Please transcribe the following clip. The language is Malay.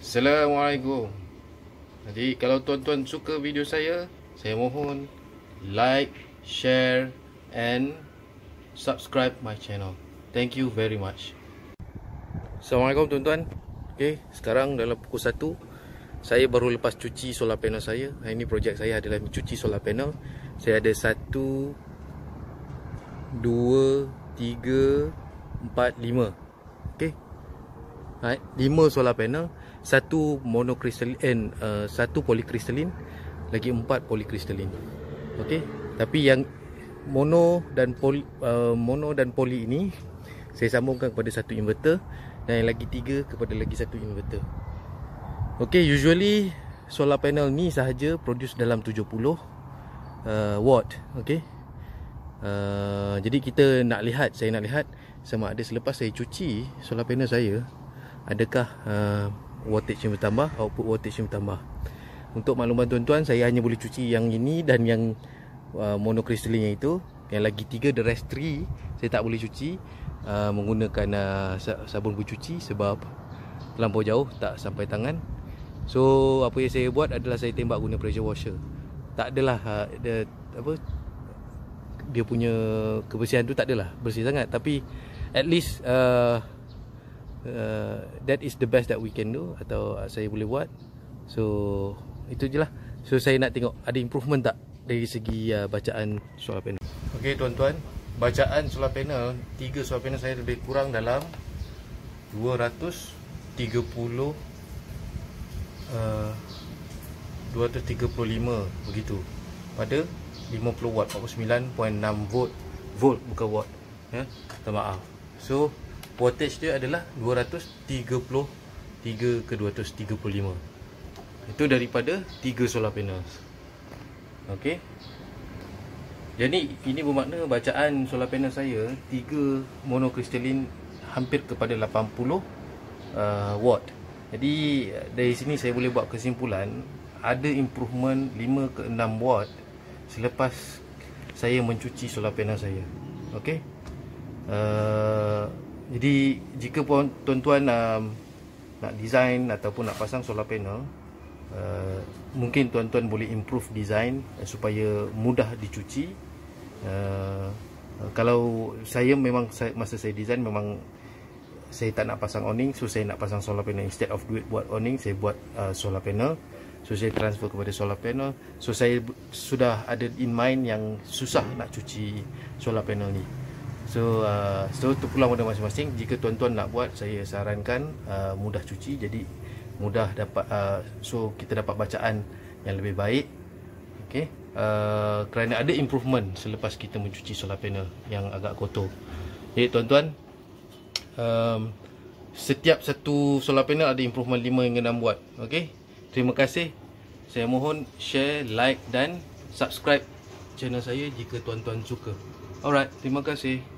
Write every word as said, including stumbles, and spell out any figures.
Assalamualaikum. Jadi kalau tuan-tuan suka video saya, saya mohon like, share and subscribe my channel. Thank you very much. Assalamualaikum tuan-tuan. Okay, sekarang dalam pukul satu, saya baru lepas cuci solar panel saya. Hari ini projek saya adalah mencuci solar panel. Saya ada satu, dua, tiga, empat, lima. Okay, right, lima solar panel. Satu monokristalin, uh, satu polikristalin, lagi empat polikristalin. Okey, tapi yang mono dan poli, uh, mono dan poli ini saya sambungkan kepada satu inverter, dan yang lagi tiga kepada lagi satu inverter. Okey, usually solar panel ni sahaja produce dalam tujuh puluh uh, watt. Okey, uh, jadi kita nak lihat, saya nak lihat sama ada selepas saya cuci solar panel saya, adakah uh, wattage yang bertambah, output wattage yang bertambah. Untuk makluman tuan-tuan, saya hanya boleh cuci yang ini dan yang uh, monokristalin yang itu. Yang lagi tiga, the rest three, saya tak boleh cuci uh, menggunakan uh, sabun bercuci sebab terlampau jauh, tak sampai tangan. So apa yang saya buat adalah saya tembak guna pressure washer. Tak adalah uh, the, apa, dia punya kebersihan tu tak adalah bersih sangat, tapi at least uh, Uh, that is the best that we can do, atau uh, saya boleh buat. So itu je lah. So saya nak tengok ada improvement tak dari segi uh, bacaan solar panel. Okey tuan-tuan, bacaan solar panel, tiga solar panel saya lebih kurang dalam dua ratus tiga puluh uh, dua ratus tiga puluh lima begitu, pada lima puluh watt, empat puluh sembilan perpuluhan enam volt. Volt bukan watt, ya, minta maaf. So wattage dia adalah dua ratus tiga puluh tiga ke dua ratus tiga puluh lima. Itu daripada tiga solar panel. Okey. Jadi ini bermakna bacaan solar panel saya tiga monokristalin hampir kepada lapan puluh uh, watt. Jadi dari sini saya boleh buat kesimpulan ada improvement lima ke enam watt selepas saya mencuci solar panel saya. Okey. Uh, Jadi jika tuan-tuan um, nak design ataupun nak pasang solar panel, uh, mungkin tuan-tuan boleh improve design uh, supaya mudah dicuci. uh, uh, Kalau saya memang saya, masa saya design memang saya tak nak pasang awning, so saya nak pasang solar panel. Instead of duit buat awning, saya buat uh, solar panel. So saya transfer kepada solar panel. So saya sudah ada in mind yang susah nak cuci solar panel ni. So uh, so tu pulang pada masing-masing. Jika tuan-tuan nak buat, saya sarankan uh, mudah cuci, jadi mudah dapat uh, so kita dapat bacaan yang lebih baik. Okey, uh, kerana ada improvement selepas kita mencuci solar panel yang agak kotor. Jadi tuan-tuan, um, setiap satu solar panel ada improvement lima hingga enam watt. Okey, terima kasih. Saya mohon share, like dan subscribe channel saya jika tuan-tuan suka. Alright, terima kasih.